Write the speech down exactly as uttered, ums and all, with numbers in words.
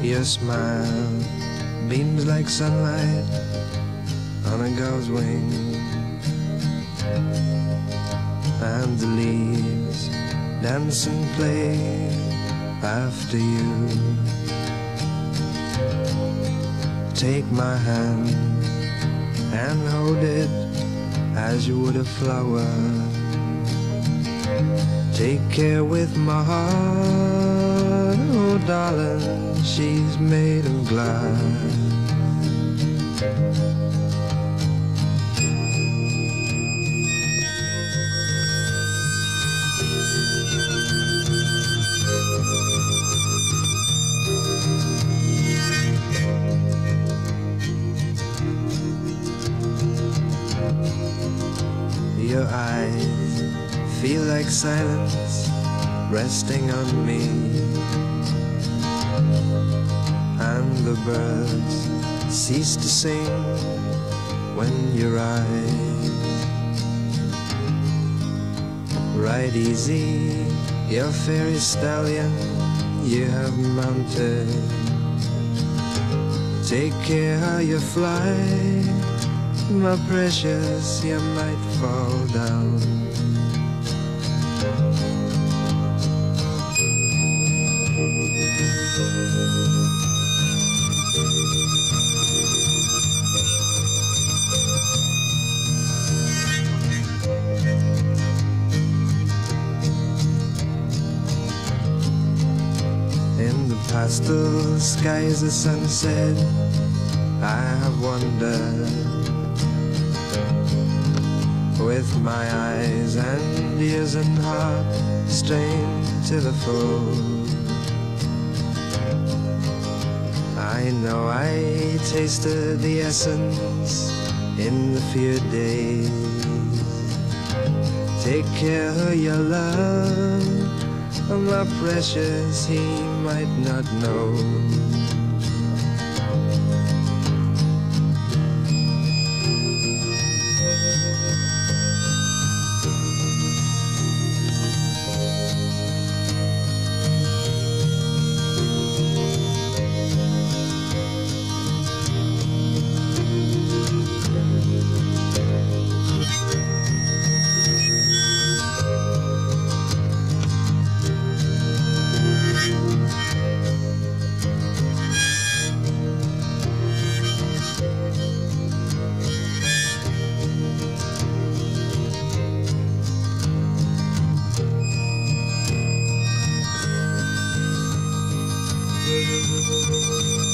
Your smile beams like sunlight on a gull's wing, and the leaves dance and play after you. Take my hand and hold it as you would a flower. Take care with my heart, oh darling, she's made of glass. Your eyes feel like silence resting on me, and the birds cease to sing when you rise. Ride easy, your fairy stallion you have mounted. Take care how you fly, my precious, you might fall down. In the pastel skies of sunset, I have wandered with my eyes and ears and heart strained to the full. I know I tasted the essence in the few days. Take care of your love, my precious, he might not know. Thank you.